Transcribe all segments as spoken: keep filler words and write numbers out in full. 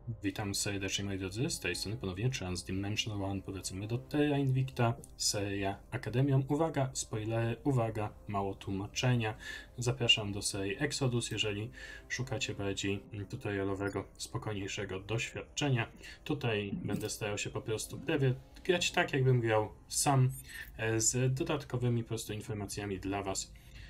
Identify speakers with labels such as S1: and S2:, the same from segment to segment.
S1: Witam serdecznie, moi drodzy, z tej strony ponownie Transdimensional One. Powracamy do Terra Invicta, seria Akademią. Uwaga, spoilery, uwaga, mało tłumaczenia. Zapraszam do serii Exodus, jeżeli szukacie bardziej tutorialowego, spokojniejszego doświadczenia. Tutaj będę starał się po prostu prawie grać tak, jakbym grał sam, z dodatkowymi po prostu informacjami dla Was.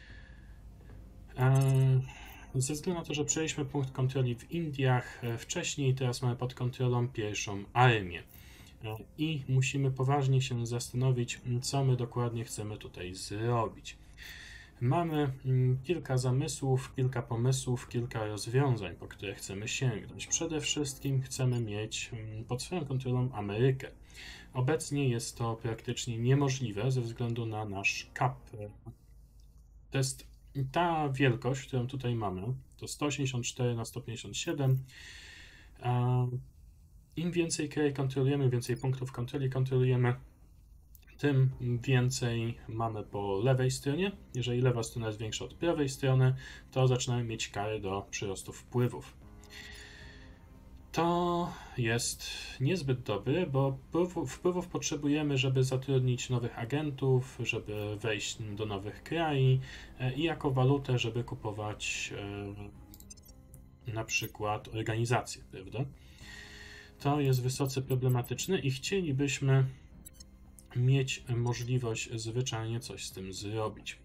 S1: Eee... Ze względu na to, że przejęliśmy punkt kontroli w Indiach wcześniej, teraz mamy pod kontrolą pierwszą armię. I musimy poważnie się zastanowić, co my dokładnie chcemy tutaj zrobić. Mamy kilka zamysłów, kilka pomysłów, kilka rozwiązań, po które chcemy sięgnąć. Przede wszystkim chcemy mieć pod swoją kontrolą Amerykę. Obecnie jest to praktycznie niemożliwe ze względu na nasz kap. To jest ta wielkość, którą tutaj mamy, to sto osiemdziesiąt cztery na sto pięćdziesiąt siedem. Im więcej krajów kontrolujemy, im więcej punktów kontroli kontrolujemy, tym więcej mamy po lewej stronie. Jeżeli lewa strona jest większa od prawej strony, to zaczynamy mieć kary do przyrostu wpływów. To jest niezbyt dobre, bo wpływów potrzebujemy, żeby zatrudnić nowych agentów, żeby wejść do nowych krajów i jako walutę, żeby kupować e, na przykład organizacje, prawda? To jest wysoce problematyczne i chcielibyśmy mieć możliwość zwyczajnie coś z tym zrobić.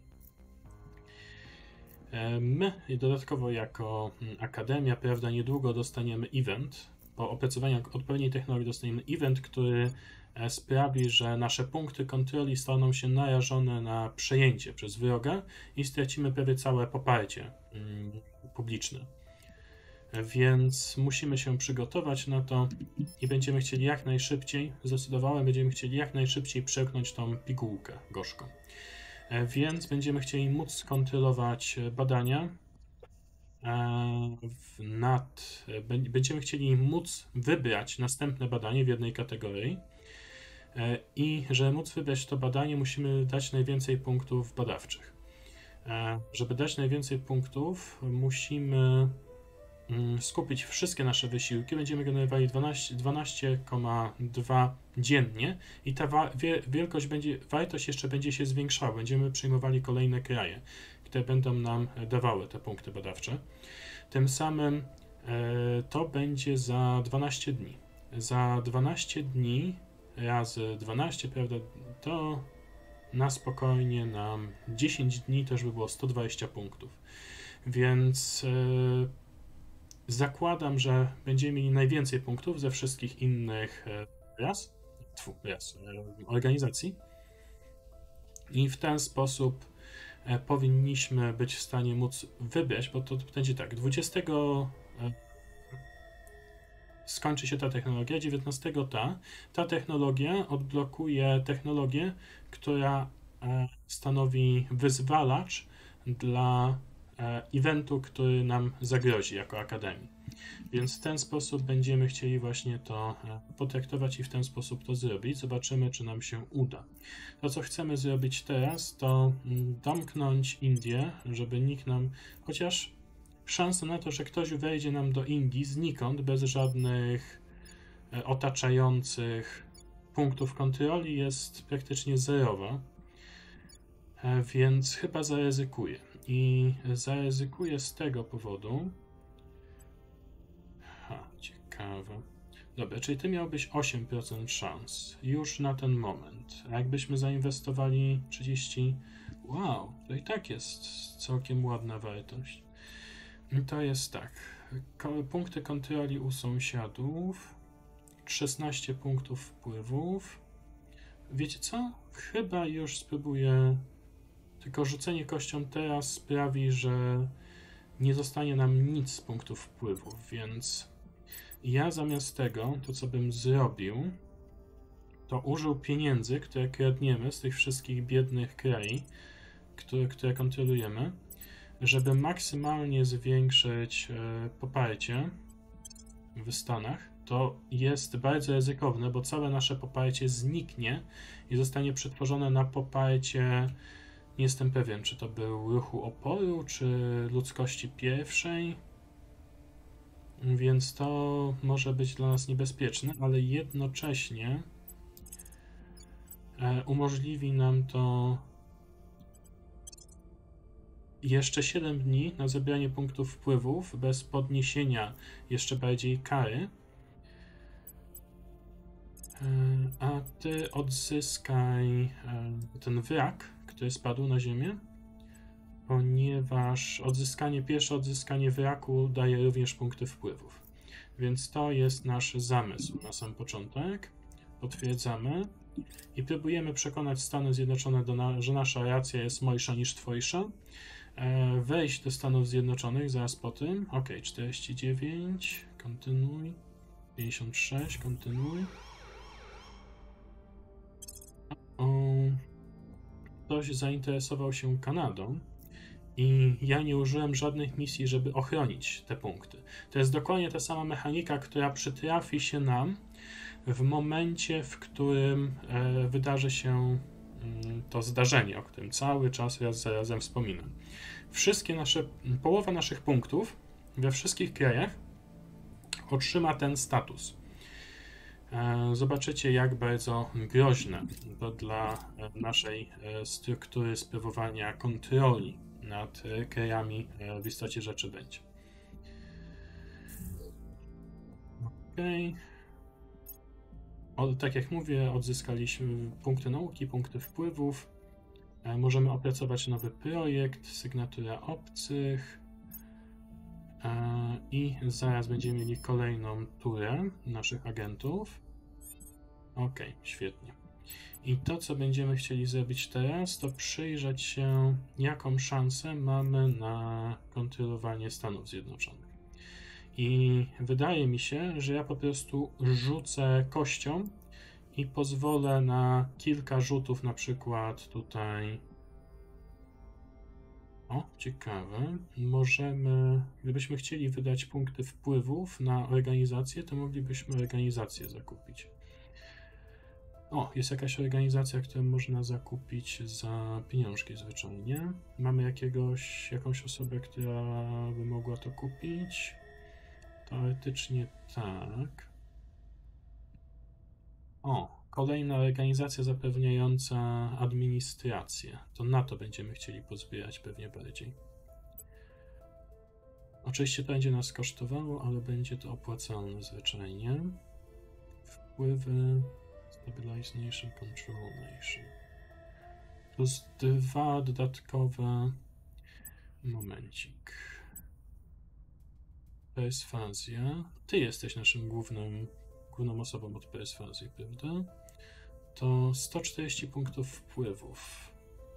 S1: My dodatkowo jako Akademia, prawda, niedługo dostaniemy event. Po opracowaniu odpowiedniej technologii dostaniemy event, który sprawi, że nasze punkty kontroli staną się narażone na przejęcie przez wroga i stracimy prawie całe poparcie publiczne. Więc musimy się przygotować na to i będziemy chcieli jak najszybciej, zdecydowałem, będziemy chcieli jak najszybciej przełknąć tą pigułkę gorzką. Więc będziemy chcieli móc skontrolować badania nad, będziemy chcieli móc wybrać następne badanie w jednej kategorii i żeby móc wybrać to badanie, musimy dać najwięcej punktów badawczych. Żeby dać najwięcej punktów, musimy skupić wszystkie nasze wysiłki. Będziemy generowali dwanaście przecinek dwa dziennie i ta wielkość będzie, wartość jeszcze będzie się zwiększała. Będziemy przyjmowali kolejne kraje, które będą nam dawały te punkty badawcze. Tym samym e, to będzie za dwanaście dni. Za dwanaście dni razy dwanaście, prawda, to na spokojnie nam dziesięć dni też by było sto dwadzieścia punktów. Więc e, zakładam, że będziemy mieli najwięcej punktów ze wszystkich innych ras, tfu, ras organizacji i w ten sposób powinniśmy być w stanie móc wybrać, bo to będzie tak, dwudziestego skończy się ta technologia, dziewiętnastego ta, ta technologia odblokuje technologię, która stanowi wyzwalacz dla eventu, który nam zagrozi jako Akademii. Więc w ten sposób będziemy chcieli właśnie to potraktować i w ten sposób to zrobić. Zobaczymy, czy nam się uda. To, co chcemy zrobić teraz, to domknąć Indię, żeby nikt nam, chociaż szansa na to, że ktoś wejdzie nam do Indii znikąd, bez żadnych otaczających punktów kontroli, jest praktycznie zerowa. Więc chyba zaryzykuję. I zaryzykuję z tego powodu. Ha, ciekawe. Dobra, czyli ty miałbyś osiem procent szans już na ten moment. A jakbyśmy zainwestowali trzydzieści... Wow, to i tak jest całkiem ładna wartość. I to jest tak. Punkty kontroli u sąsiadów. szesnaście punktów wpływów. Wiecie co? Chyba już spróbuję... Tylko rzucenie kością teraz sprawi, że nie zostanie nam nic z punktów wpływów, więc ja zamiast tego, to co bym zrobił, to użył pieniędzy, które kradniemy z tych wszystkich biednych krajów, które, które kontrolujemy, żeby maksymalnie zwiększyć poparcie w Stanach. To jest bardzo ryzykowne, bo całe nasze poparcie zniknie i zostanie przetworzone na poparcie. Nie jestem pewien, czy to był ruchu oporu, czy ludzkości pierwszej. więc to może być dla nas niebezpieczne, ale jednocześnie umożliwi nam to jeszcze siedem dni na zebranie punktów wpływów bez podniesienia jeszcze bardziej kary. A ty odzyskaj ten wrak, który spadł na ziemię, ponieważ odzyskanie, pierwsze odzyskanie wraku daje również punkty wpływów. Więc to jest nasz zamysł na sam początek. Potwierdzamy i próbujemy przekonać Stany Zjednoczone, do na, że nasza racja jest mojsza niż twojsza. E, wejść do Stanów Zjednoczonych zaraz po tym. Ok, czterdzieści dziewięć, kontynuuj. pięćdziesiąt sześć, kontynuuj. O, ktoś zainteresował się Kanadą i ja nie użyłem żadnych misji, żeby ochronić te punkty. To jest dokładnie ta sama mechanika, która przytrafi się nam w momencie, w którym e, wydarzy się mm, to zdarzenie, o którym cały czas raz za razem wspominam. Wszystkie nasze, połowa naszych punktów we wszystkich krajach otrzyma ten status. E, zobaczycie, jak bardzo groźne to dla naszej e, struktury sprawowania kontroli nad e, krajami e, w istocie rzeczy będzie. Okej. Okay. O, tak jak mówię, odzyskaliśmy punkty nauki, punkty wpływów. E, możemy opracować nowy projekt, sygnatura obcych. E, I zaraz będziemy mieli kolejną turę naszych agentów. Ok, świetnie. I to, co będziemy chcieli zrobić teraz, to przyjrzeć się, jaką szansę mamy na kontrolowanie Stanów Zjednoczonych. I wydaje mi się, że ja po prostu rzucę kością i pozwolę na kilka rzutów, na przykład tutaj. O, ciekawe. Możemy, gdybyśmy chcieli wydać punkty wpływów na organizację, to moglibyśmy organizację zakupić. O, jest jakaś organizacja, którą można zakupić za pieniążki zwyczajnie. Mamy jakiegoś, jakąś osobę, która by mogła to kupić. Teoretycznie tak. O, kolejna organizacja zapewniająca administrację. To na to będziemy chcieli pozbierać pewnie bardziej. Oczywiście to będzie nas kosztowało, ale będzie to opłacalne zwyczajnie. Wpływy, Stabilize Nation, Control Nation. Plus dwa dodatkowe. Momencik. Perswazja. Ty jesteś naszym głównym, główną osobą od perswazji, prawda? To sto czterdzieści punktów wpływów.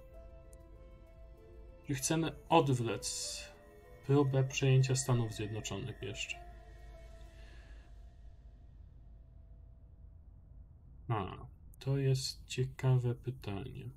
S1: I chcemy odwlec próbę przejęcia Stanów Zjednoczonych jeszcze. A, to jest ciekawe pytanie.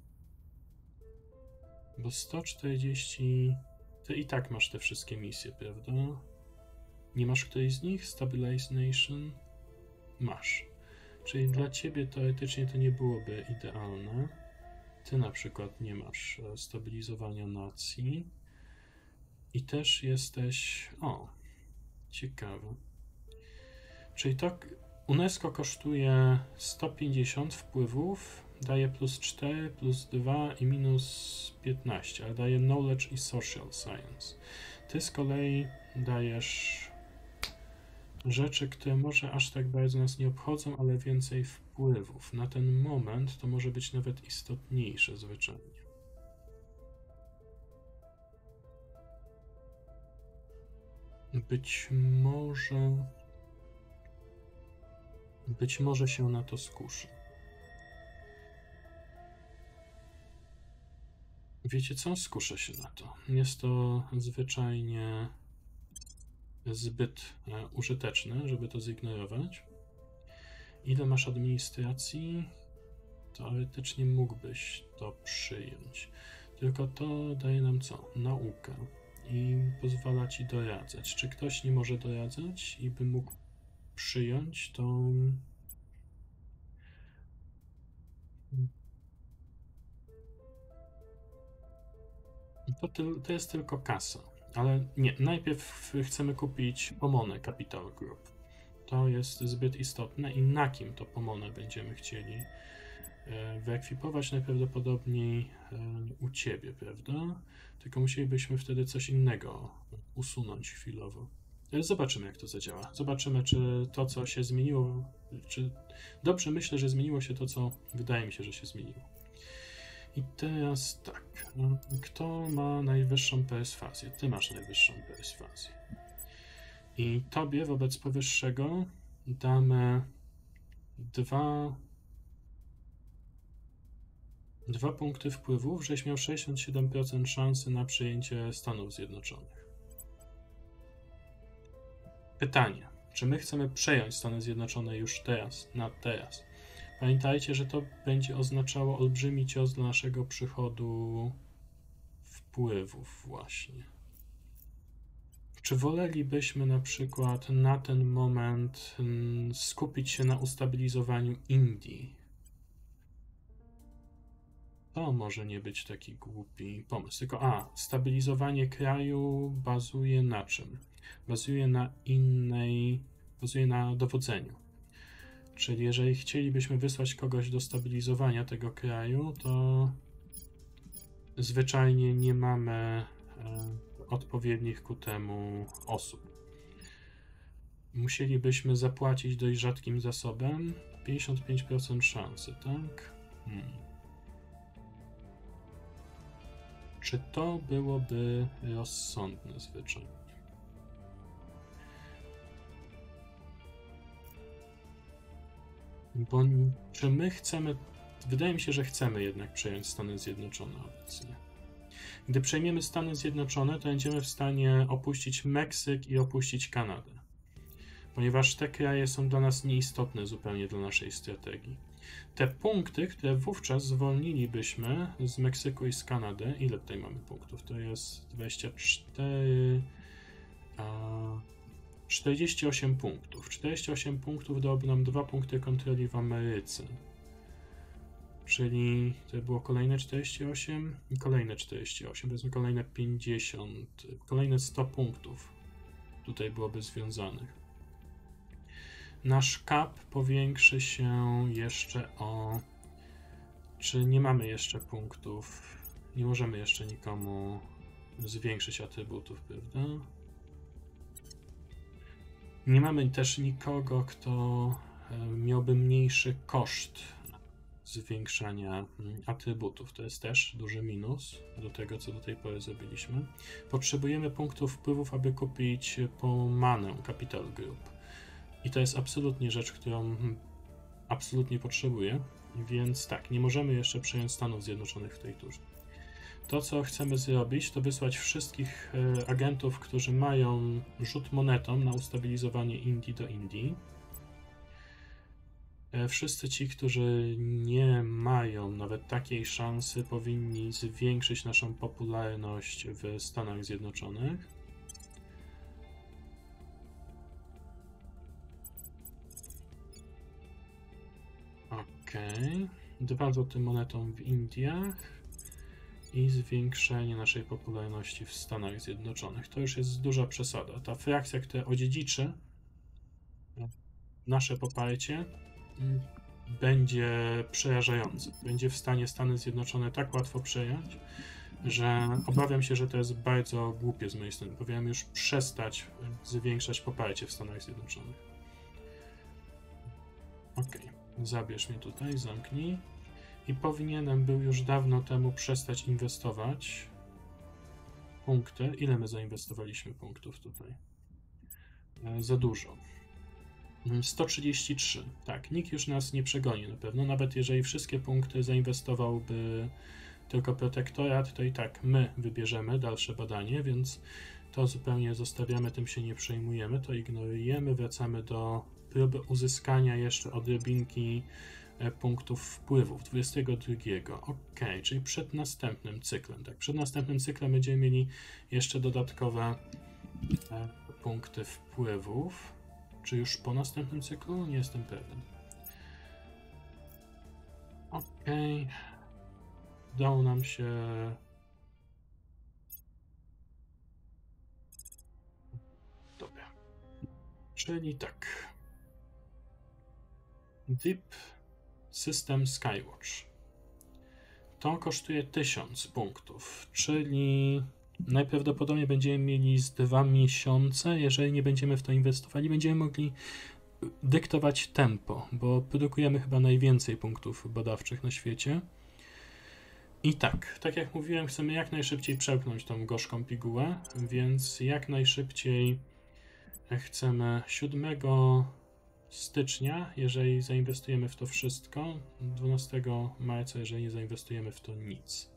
S1: Bo sto czterdzieści... Ty i tak masz te wszystkie misje, prawda? Nie masz którejś z nich? Stabilize Nation? Masz. Czyli dla ciebie teoretycznie to nie byłoby idealne. Ty na przykład nie masz stabilizowania nacji. I też jesteś... O, ciekawe. Czyli to UNESCO kosztuje sto pięćdziesiąt wpływów, daje plus cztery, plus dwa i minus piętnaście, ale daje Knowledge i Social Science. Ty z kolei dajesz rzeczy, które może aż tak bardzo nas nie obchodzą, ale więcej wpływów. Na ten moment to może być nawet istotniejsze zwyczajnie. Być może... Być może się na to skuszy. Wiecie co? Skuszę się na to. Jest to zwyczajnie zbyt e, użyteczne, żeby to zignorować. Ile masz administracji? Teoretycznie mógłbyś to przyjąć. Tylko to daje nam co? Naukę. I pozwala ci doradzać. Czy ktoś nie może doradzać i by mógł przyjąć, to... To, to jest tylko kasa. Ale nie, najpierw chcemy kupić Pomonę Capital Group. To jest zbyt istotne i na kim to Pomonę będziemy chcieli wyekwipować? Najprawdopodobniej u ciebie, prawda? Tylko musielibyśmy wtedy coś innego usunąć chwilowo. Zobaczymy, jak to zadziała. Zobaczymy, czy to, co się zmieniło, czy dobrze myślę, że zmieniło się to, co wydaje mi się, że się zmieniło. I teraz tak, kto ma najwyższą perswazję? Ty masz najwyższą perswazję. I tobie wobec powyższego damy dwa, dwa punkty wpływów, żeś miał sześćdziesiąt siedem procent szansy na przyjęcie Stanów Zjednoczonych. Pytanie, czy my chcemy przejąć Stany Zjednoczone już teraz, na teraz? Pamiętajcie, że to będzie oznaczało olbrzymi cios dla naszego przychodu wpływów właśnie. Czy wolelibyśmy na przykład na ten moment skupić się na ustabilizowaniu Indii? To może nie być taki głupi pomysł. Tylko a, stabilizowanie kraju bazuje na czym? Bazuje na innej, bazuje na dowodzeniu. Czyli jeżeli chcielibyśmy wysłać kogoś do stabilizowania tego kraju, to zwyczajnie nie mamy e, odpowiednich ku temu osób. Musielibyśmy zapłacić dość rzadkim zasobem pięćdziesiąt pięć procent szansy, tak? Hmm. Czy to byłoby rozsądne zwyczajnie? Bo czy my chcemy... Wydaje mi się, że chcemy jednak przejąć Stany Zjednoczone obecnie. Gdy przejmiemy Stany Zjednoczone, to będziemy w stanie opuścić Meksyk i opuścić Kanadę. Ponieważ te kraje są dla nas nieistotne zupełnie dla naszej strategii. Te punkty, które wówczas zwolnilibyśmy z Meksyku i z Kanady, ile tutaj mamy punktów? To jest dwadzieścia cztery... A... czterdzieści osiem punktów. czterdzieści osiem punktów dałoby nam dwa punkty kontroli w Ameryce. Czyli to było kolejne czterdzieści osiem i kolejne czterdzieści osiem, powiedzmy kolejne pięćdziesiąt, kolejne sto punktów tutaj byłoby związanych. Nasz cap powiększy się jeszcze o... Czy nie mamy jeszcze punktów? Nie możemy jeszcze nikomu zwiększyć atrybutów, prawda? Nie mamy też nikogo, kto miałby mniejszy koszt zwiększania atrybutów. To jest też duży minus do tego, co do tej pory zrobiliśmy. Potrzebujemy punktów wpływów, aby kupić Pomonę Capital Group. I to jest absolutnie rzecz, którą absolutnie potrzebuję, więc tak, nie możemy jeszcze przejąć Stanów Zjednoczonych w tej turze. To, co chcemy zrobić, to wysłać wszystkich agentów, którzy mają rzut monetą na ustabilizowanie Indii do Indii. Wszyscy ci, którzy nie mają nawet takiej szansy, powinni zwiększyć naszą popularność w Stanach Zjednoczonych. Okej. Dwa rzuty monetą w Indiach i zwiększenie naszej popularności w Stanach Zjednoczonych. To już jest duża przesada. Ta frakcja, która odziedziczy nasze poparcie, będzie przerażający. Będzie w stanie Stany Zjednoczone tak łatwo przejąć, że obawiam się, że to jest bardzo głupie z mojej strony. Powinienem już przestać zwiększać poparcie w Stanach Zjednoczonych. Ok, zabierz mnie tutaj, zamknij. I powinienem był już dawno temu przestać inwestować punkty. Ile my zainwestowaliśmy punktów tutaj? E, za dużo. sto trzydzieści trzy. Tak, nikt już nas nie przegoni na pewno. Nawet jeżeli wszystkie punkty zainwestowałby tylko protektorat, to i tak my wybierzemy dalsze badanie, więc to zupełnie zostawiamy, tym się nie przejmujemy, to ignorujemy. Wracamy do próby uzyskania jeszcze odrobinki punktów wpływów dwudziestego drugiego. Ok, czyli przed następnym cyklem. Tak, przed następnym cyklem będziemy mieli jeszcze dodatkowe punkty wpływów. Czy już po następnym cyklu? Nie jestem pewien. Ok. Udało nam się Czyli tak. Deep System Skywatch. To kosztuje tysiąc punktów, czyli najprawdopodobniej będziemy mieli z dwa miesiące, jeżeli nie będziemy w to inwestowali, będziemy mogli dyktować tempo, bo produkujemy chyba najwięcej punktów badawczych na świecie. I tak, tak jak mówiłem, chcemy jak najszybciej przełknąć tą gorzką pigułę, więc jak najszybciej chcemy siódmego stycznia, jeżeli zainwestujemy w to wszystko, dwunastego marca, jeżeli nie zainwestujemy w to nic.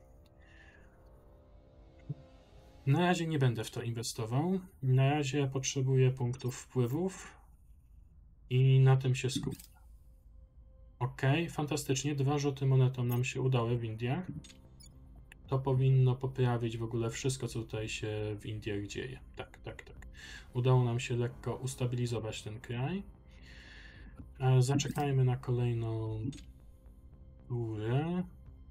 S1: Na razie nie będę w to inwestował, na razie potrzebuję punktów wpływów i na tym się skupię. Ok, fantastycznie, dwa rzuty monetą nam się udały w Indiach. To powinno poprawić w ogóle wszystko, co tutaj się w Indiach dzieje. Tak, tak, tak. Udało nam się lekko ustabilizować ten kraj. Zaczekajmy na kolejną turę.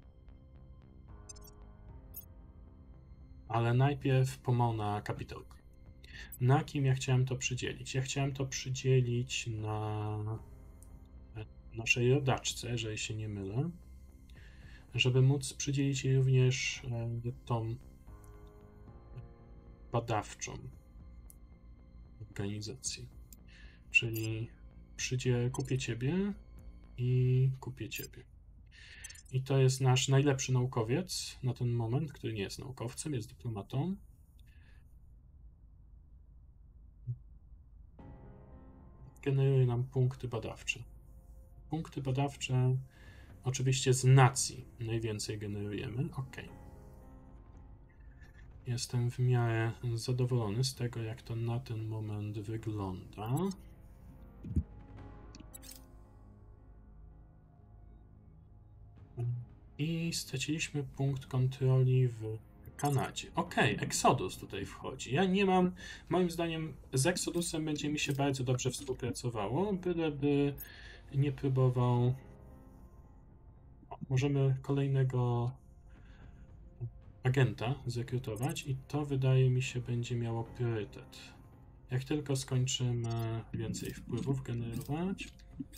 S1: Ale najpierw Pomona kapitałka. Na kim ja chciałem to przydzielić? Ja chciałem to przydzielić na naszej rodaczce, jeżeli się nie mylę, żeby móc przydzielić jej również tą badawczą organizację. Czyli przyjdzie, kupię ciebie i kupię ciebie. I to jest nasz najlepszy naukowiec na ten moment, który nie jest naukowcem, jest dyplomatą. Generuje nam punkty badawcze. Punkty badawcze oczywiście z nacji najwięcej generujemy. Ok. Jestem w miarę zadowolony z tego, jak to na ten moment wygląda. I straciliśmy punkt kontroli w Kanadzie. Ok, Exodus tutaj wchodzi. Ja nie mam, moim zdaniem z Exodusem będzie mi się bardzo dobrze współpracowało, byleby nie próbował. O, możemy kolejnego agenta zrekrutować i to wydaje mi się będzie miało priorytet. Jak tylko skończymy więcej wpływów generować.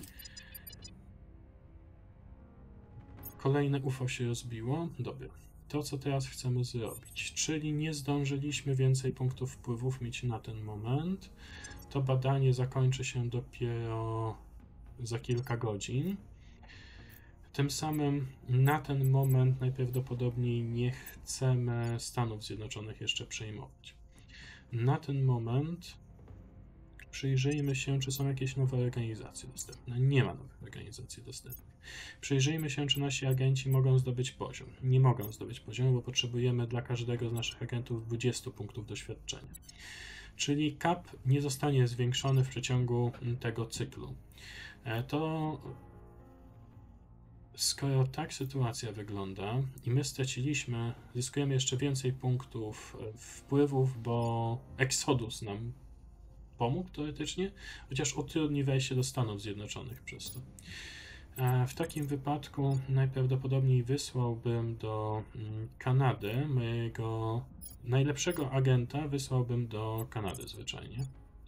S1: Kolejne U F O się rozbiło. Dobra. To, co teraz chcemy zrobić, czyli nie zdążyliśmy więcej punktów wpływów mieć na ten moment. To badanie zakończy się dopiero za kilka godzin. Tym samym na ten moment najprawdopodobniej nie chcemy Stanów Zjednoczonych jeszcze przejmować. Na ten moment przyjrzyjmy się, czy są jakieś nowe organizacje dostępne. Nie ma nowych organizacji dostępnych. Przyjrzyjmy się, czy nasi agenci mogą zdobyć poziom. Nie mogą zdobyć poziomu, bo potrzebujemy dla każdego z naszych agentów dwudziestu punktów doświadczenia. Czyli cap nie zostanie zwiększony w przeciągu tego cyklu. To skoro tak sytuacja wygląda i my straciliśmy, zyskujemy jeszcze więcej punktów wpływów, bo Exodus nam pomógł teoretycznie, chociaż utrudni wejście do Stanów Zjednoczonych przez to. W takim wypadku najprawdopodobniej wysłałbym do Kanady mojego najlepszego agenta, wysłałbym do Kanady zwyczajnie.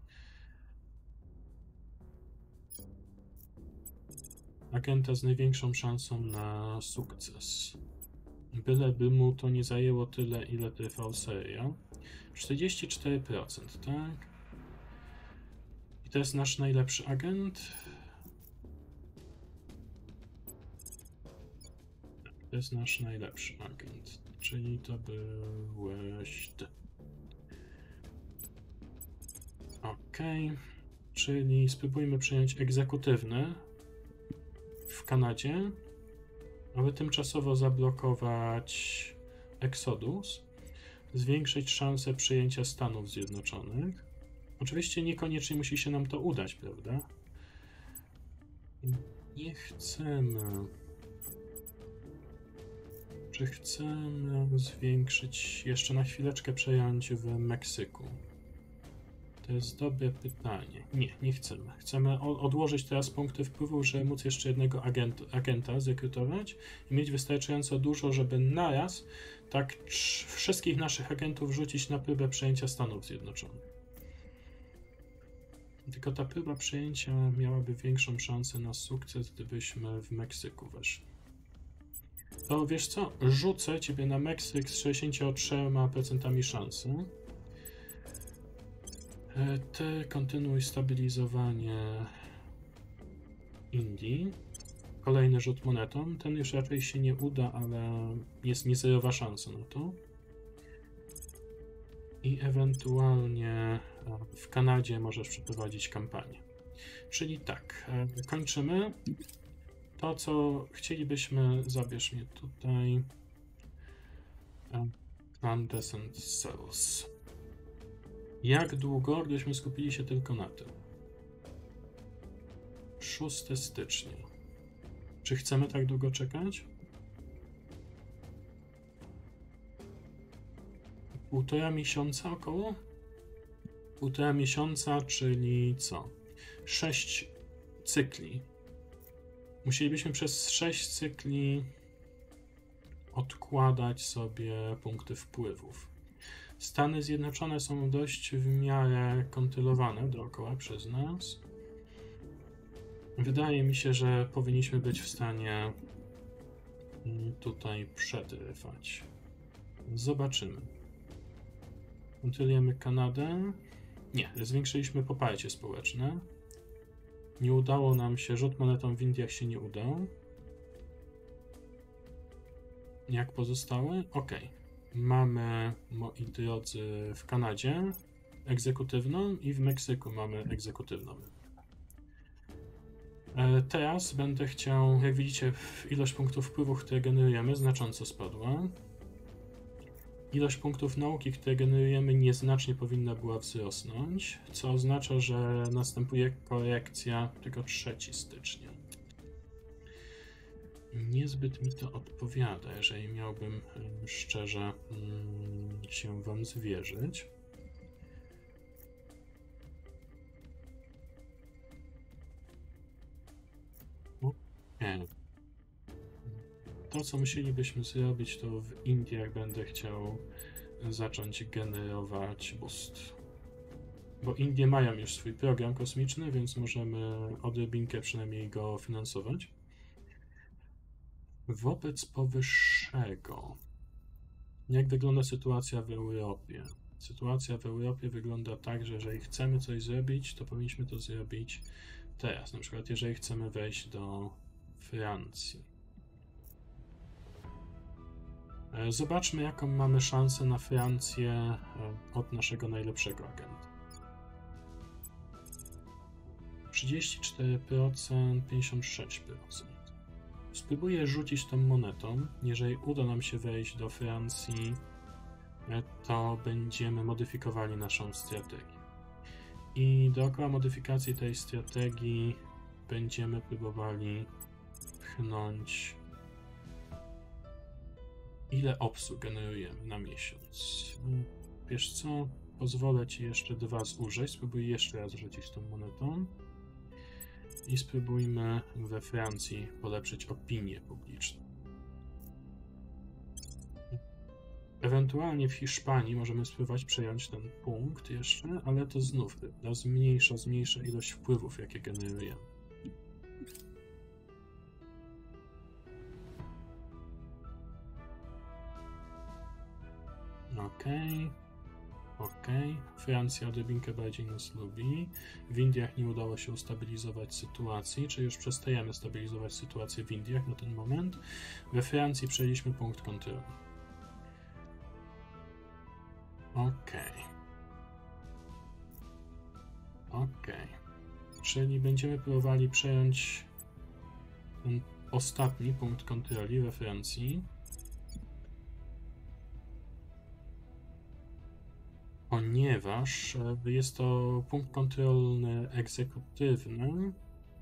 S1: Agenta z największą szansą na sukces. Byleby mu to nie zajęło tyle, ile trwał seria. czterdzieści cztery procent, tak? I to jest nasz najlepszy agent. To jest nasz najlepszy agent, czyli to byłeś ty. Ok, czyli spróbujmy przyjąć egzekutywny w Kanadzie, aby tymczasowo zablokować Exodus, zwiększyć szanse przyjęcia Stanów Zjednoczonych. Oczywiście niekoniecznie musi się nam to udać, prawda? Nie chcemy. Czy chcemy zwiększyć, jeszcze na chwileczkę przejąć w Meksyku? To jest dobre pytanie. Nie, nie chcemy. Chcemy odłożyć teraz punkty wpływu, żeby móc jeszcze jednego agent, agenta zrekrutować i mieć wystarczająco dużo, żeby naraz tak wszystkich naszych agentów rzucić na próbę przejęcia Stanów Zjednoczonych. Tylko ta próba przejęcia miałaby większą szansę na sukces, gdybyśmy w Meksyku weszli. To wiesz co? Rzucę ciebie na Meksyk z sześćdziesięcioma trzema procentami szansy. Ty kontynuuj stabilizowanie Indii. Kolejny rzut monetą. Ten już raczej się nie uda, ale jest niezerowa szansa na to. I ewentualnie w Kanadzie możesz przeprowadzić kampanię. Czyli tak, kończymy. To, co chcielibyśmy, zabierz mnie tutaj. Clandestine Cells. Jak długo, gdybyśmy skupili się tylko na tym? szóstego stycznia. Czy chcemy tak długo czekać? Półtora miesiąca około? Półtora miesiąca, czyli co? Sześć cykli. Musielibyśmy przez sześć cykli odkładać sobie punkty wpływów. Stany Zjednoczone są dość w miarę kontrolowane dookoła przez nas. Wydaje mi się, że powinniśmy być w stanie tutaj przetrwać. Zobaczymy. Kontrolujemy Kanadę. Nie, zwiększyliśmy poparcie społeczne. Nie udało nam się, rzut monetą w Indiach się nie udał. Jak pozostałe? Ok. Mamy, moi drodzy, w Kanadzie egzekutywną i w Meksyku mamy egzekutywną. Teraz będę chciał, jak widzicie, ilość punktów wpływu, które generujemy, znacząco spadła. Ilość punktów nauki, które generujemy, nieznacznie powinna była wzrosnąć, co oznacza, że następuje korekcja tylko trzeciego stycznia. Niezbyt mi to odpowiada, jeżeli miałbym szczerze się wam zwierzyć. Okay. To, co musielibyśmy zrobić, to w Indiach będę chciał zacząć generować boost. Bo Indie mają już swój program kosmiczny, więc możemy odrobinkę przynajmniej go finansować. Wobec powyższego, jak wygląda sytuacja w Europie? Sytuacja w Europie wygląda tak, że jeżeli chcemy coś zrobić, to powinniśmy to zrobić teraz. Na przykład, jeżeli chcemy wejść do Francji. Zobaczmy, jaką mamy szansę na Francję od naszego najlepszego agenta. trzydzieści cztery procent, pięćdziesiąt sześć procent. Spróbuję rzucić tą monetą. Jeżeli uda nam się wejść do Francji, to będziemy modyfikowali naszą strategię. I dookoła modyfikacji tej strategii będziemy próbowali pchnąć, ile obsług generujemy na miesiąc. Wiesz co? Pozwolę ci jeszcze dwa zużyć. Spróbuj jeszcze raz rzucić tą monetą. I spróbujmy we Francji polepszyć opinię publiczną. Ewentualnie w Hiszpanii możemy spróbować przejąć ten punkt jeszcze, ale to znów da zmniejsza, zmniejsza ilość wpływów, jakie generujemy. Okej. Okay. Okej, okay. Francja odrobinkę bardziej nas lubi. W Indiach nie udało się ustabilizować sytuacji, czy już przestajemy stabilizować sytuację w Indiach na ten moment. We Francji przejęliśmy punkt kontroli. Okej. Okay. Okej. Okay. Czyli będziemy próbowali przejąć ten ostatni punkt kontroli we Francji. Ponieważ jest to punkt kontrolny egzekutywny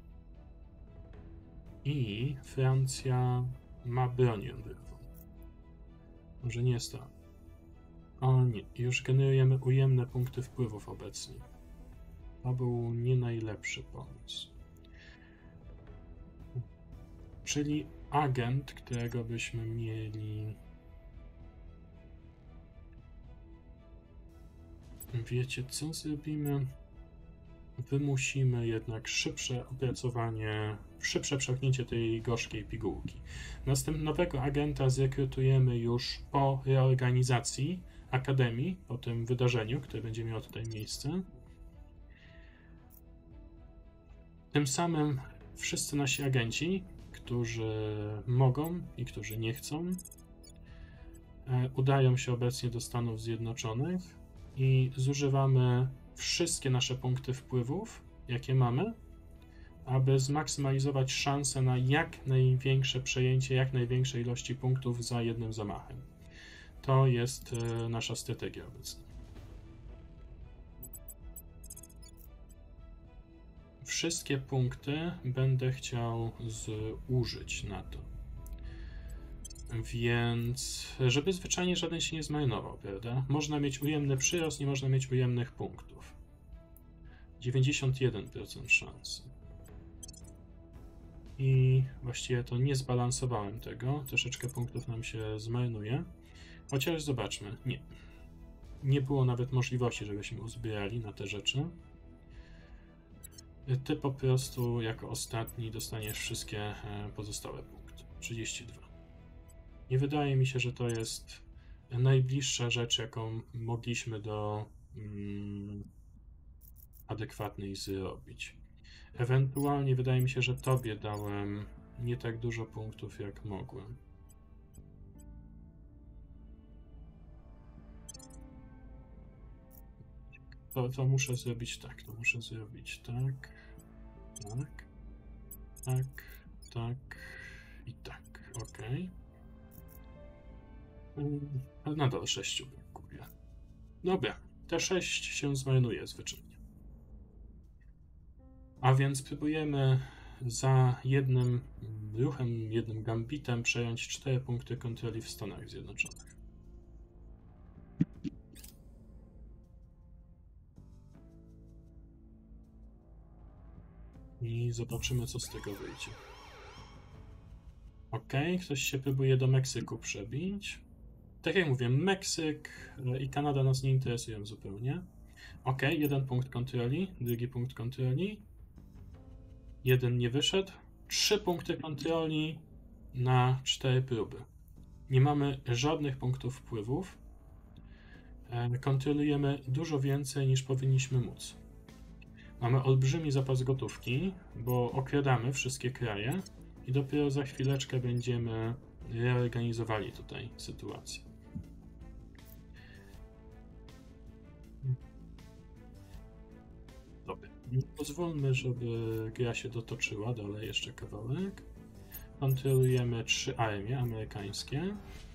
S1: i Francja ma broń jądrową. Może nie jest to. O nie, już generujemy ujemne punkty wpływów obecnie. To był nie najlepszy pomysł. Czyli agent, którego byśmy mieli... Wiecie co zrobimy? wymusimy jednak szybsze opracowanie, szybsze przełknięcie tej gorzkiej pigułki. Następnego agenta zrekrutujemy już po reorganizacji Akademii, po tym wydarzeniu, które będzie miało tutaj miejsce. Tym samym wszyscy nasi agenci, którzy mogą i którzy nie chcą, udają się obecnie do Stanów Zjednoczonych i zużywamy wszystkie nasze punkty wpływów, jakie mamy, aby zmaksymalizować szansę na jak największe przejęcie jak największej ilości punktów za jednym zamachem. To jest nasza strategia obecna. Wszystkie punkty będę chciał zużyć na to. Więc, żeby zwyczajnie żaden się nie zmarnował, prawda? Można mieć ujemny przyrost, nie można mieć ujemnych punktów. dziewięćdziesiąt jeden procent szansy. I właściwie to nie zbalansowałem tego. Troszeczkę punktów nam się zmarnuje. Chociaż zobaczmy. Nie. Nie było nawet możliwości, żebyśmy uzbierali na te rzeczy. Ty po prostu jako ostatni dostaniesz wszystkie pozostałe punkty. trzydzieści dwa. Nie wydaje mi się, że to jest najbliższa rzecz, jaką mogliśmy do mm, adekwatnej zrobić. Ewentualnie wydaje mi się, że tobie dałem nie tak dużo punktów, jak mogłem. To, to muszę zrobić tak, to muszę zrobić tak, tak, tak, tak i tak, ok. Ale nadal sześciu brakuje. Dobra, te sześć się zmarnuje zwyczajnie. A więc próbujemy za jednym ruchem, jednym gambitem przejąć cztery punkty kontroli w Stanach Zjednoczonych. I zobaczymy, co z tego wyjdzie. Ok, ktoś się próbuje do Meksyku przebić. Tak jak mówię, Meksyk i Kanada nas nie interesują zupełnie. Ok, jeden punkt kontroli, drugi punkt kontroli. Jeden nie wyszedł. Trzy punkty kontroli na cztery próby. Nie mamy żadnych punktów wpływów. Kontrolujemy dużo więcej niż powinniśmy móc. Mamy olbrzymi zapas gotówki, bo okradamy wszystkie kraje i dopiero za chwileczkę będziemy reorganizowali tutaj sytuację. Dobra. Pozwólmy, żeby gra się dotoczyła dalej jeszcze kawałek. Kontrolujemy trzy armie amerykańskie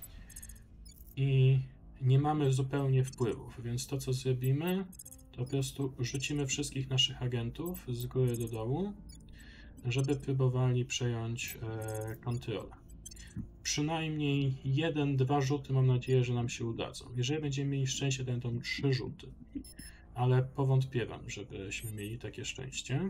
S1: i nie mamy zupełnie wpływów, więc to, co zrobimy, to po prostu rzucimy wszystkich naszych agentów z góry do dołu, żeby próbowali przejąć e, kontrolę. Przynajmniej jeden, dwa rzuty mam nadzieję, że nam się udadzą. Jeżeli będziemy mieli szczęście, to będą trzy rzuty. Ale powątpiewam, żebyśmy mieli takie szczęście.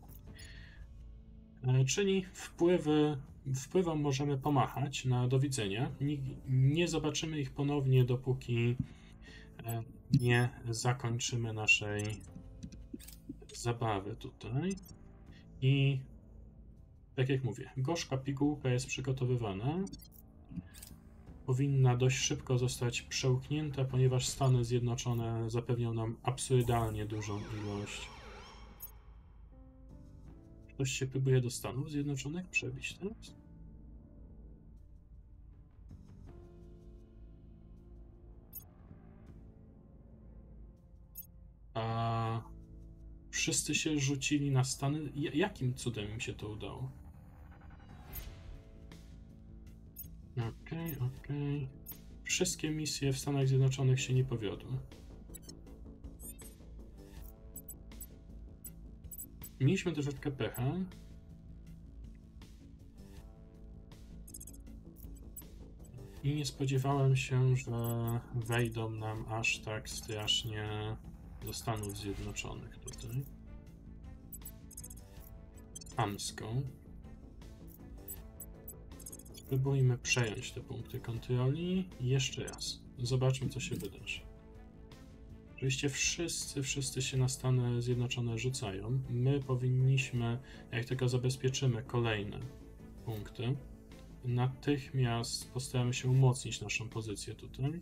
S1: E, czyli wpływy, wpływom możemy pomachać na do widzenia. Nie, nie zobaczymy ich ponownie, dopóki e, nie zakończymy naszej zabawy tutaj. I tak jak mówię, gorzka pigułka jest przygotowywana. Powinna dość szybko zostać przełknięta, ponieważ Stany Zjednoczone zapewnią nam absurdalnie dużą ilość. Ktoś się próbuje do Stanów Zjednoczonych przebić teraz? A wszyscy się rzucili na Stany. Jakim cudem im się to udało? Okej, okay, okej. Okay. Wszystkie misje w Stanach Zjednoczonych się nie powiodły. Mieliśmy troszeczkę pecha. I nie spodziewałem się, że wejdą nam aż tak strasznie do Stanów Zjednoczonych tutaj. Amską. Spróbujmy przejąć te punkty kontroli. Jeszcze raz. Zobaczmy, co się wydarzy. Oczywiście wszyscy, wszyscy się na Stany Zjednoczone rzucają. My powinniśmy, jak tylko zabezpieczymy kolejne punkty, natychmiast postaramy się umocnić naszą pozycję tutaj.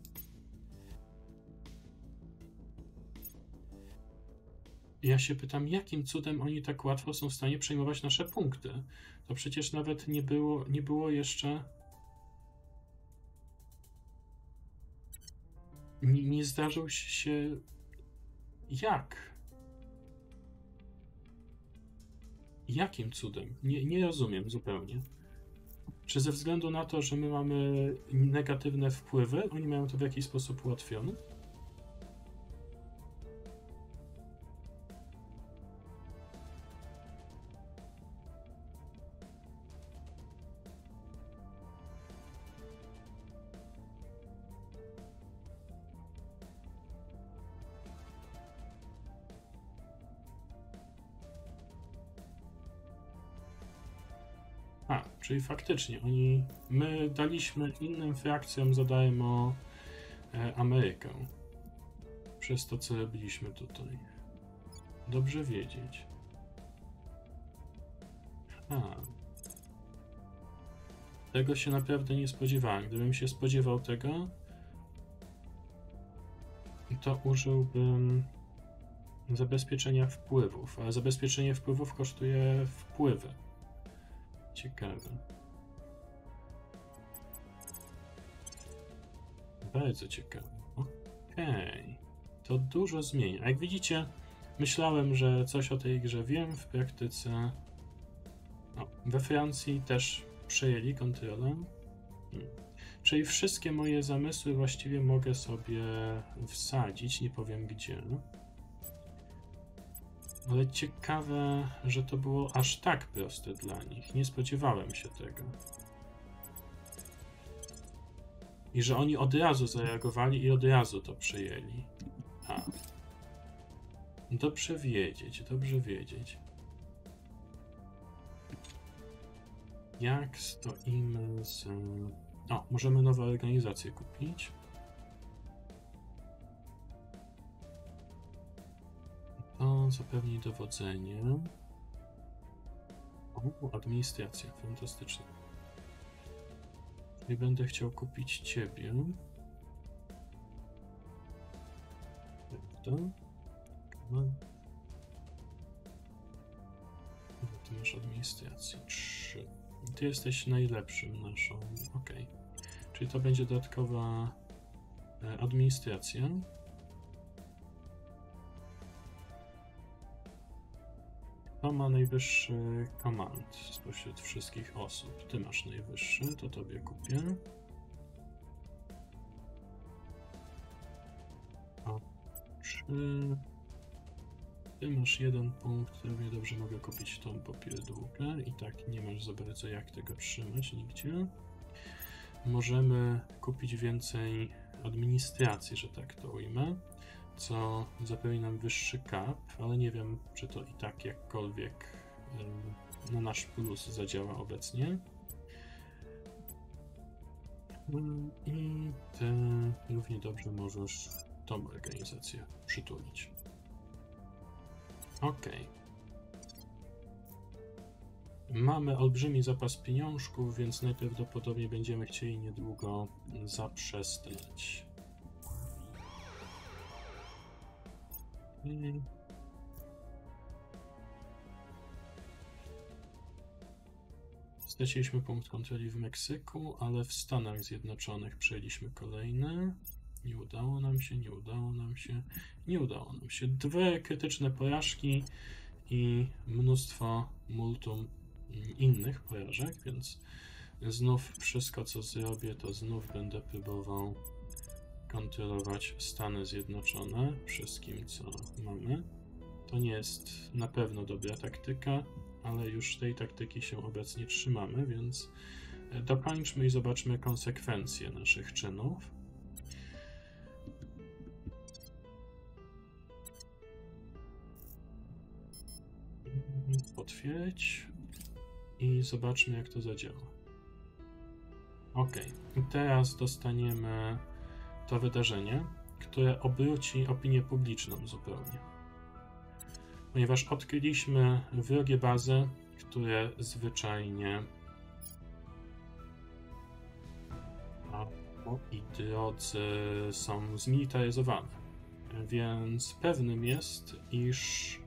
S1: Ja się pytam, jakim cudem oni tak łatwo są w stanie przejmować nasze punkty? To przecież nawet nie było, nie było jeszcze... Nie, nie zdarzył się... Jak? Jakim cudem? Nie, nie rozumiem zupełnie. Czy ze względu na to, że my mamy negatywne wpływy, oni mają to w jakiś sposób ułatwione? A, czyli faktycznie oni, my daliśmy innym frakcjom za darmo e, Amerykę. Przez to, co robiliśmy tutaj. Dobrze wiedzieć. A. Tego się naprawdę nie spodziewałem. Gdybym się spodziewał tego, to użyłbym zabezpieczenia wpływów, a zabezpieczenie wpływów kosztuje wpływy. Ciekawe. Bardzo ciekawe. Okej. Okay. To dużo zmienia. Jak widzicie, myślałem, że coś o tej grze wiem. W praktyce... No, we Francji też przejęli kontrolę. Hmm. Czyli wszystkie moje zamysły właściwie mogę sobie wsadzić. Nie powiem gdzie. Ale ciekawe, że to było aż tak proste dla nich. Nie spodziewałem się tego. I że oni od razu zareagowali i od razu to przejęli. A. Dobrze wiedzieć, dobrze wiedzieć. Jak stoimy z... O, możemy nową organizację kupić. To zapewni dowodzenie. O, administracja, fantastycznie. I będę chciał kupić ciebie. Prawda? Ty masz administrację. trzy. Ty jesteś najlepszym naszą. Ok. Czyli to będzie dodatkowa administracja. Kto ma najwyższy command spośród wszystkich osób? Ty masz najwyższy, to tobie kupię. O, trzy. Ty masz jeden punkt, równie dobrze mogę kupić tą popierdółkę i tak nie masz za bardzo jak tego trzymać nigdzie. Możemy kupić więcej administracji, że tak to ujmę, co zapewni nam wyższy cap, ale nie wiem, czy to i tak jakkolwiek y, na nasz plus zadziała obecnie. I ty równie dobrze możesz tą organizację przytulić. Ok. Mamy olbrzymi zapas pieniążków, więc najprawdopodobniej będziemy chcieli niedługo zaprzestać. I... Straciliśmy punkt kontroli w Meksyku, ale w Stanach Zjednoczonych przejęliśmy kolejny. Nie udało nam się, nie udało nam się, nie udało nam się. Dwie krytyczne porażki i mnóstwo multum innych porażek, więc znów wszystko, co zrobię, to znów będę próbował kontrolować Stany Zjednoczone wszystkim, co mamy. To nie jest na pewno dobra taktyka, ale już tej taktyki się obecnie trzymamy, więc dokończmy i zobaczmy konsekwencje naszych czynów. Potwierdź i zobaczmy, jak to zadziała. Ok, i teraz dostaniemy to wydarzenie. które obróci opinię publiczną zupełnie. Ponieważ odkryliśmy wrogie bazy, które zwyczajnie, a moi drodzy, są zmilitaryzowane. Więc pewnym jest, iż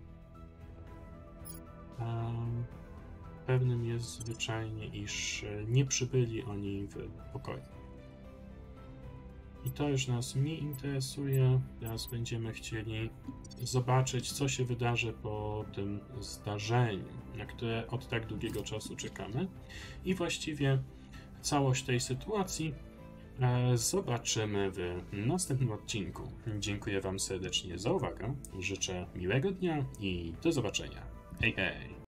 S1: um, pewnym jest zwyczajnie, iż nie przybyli oni w pokoju. I to już nas mniej interesuje. Teraz będziemy chcieli zobaczyć, co się wydarzy po tym zdarzeniu, na które od tak długiego czasu czekamy. I właściwie całość tej sytuacji e, zobaczymy w następnym odcinku. Dziękuję Wam serdecznie za uwagę. Życzę miłego dnia i do zobaczenia. Hej, hej!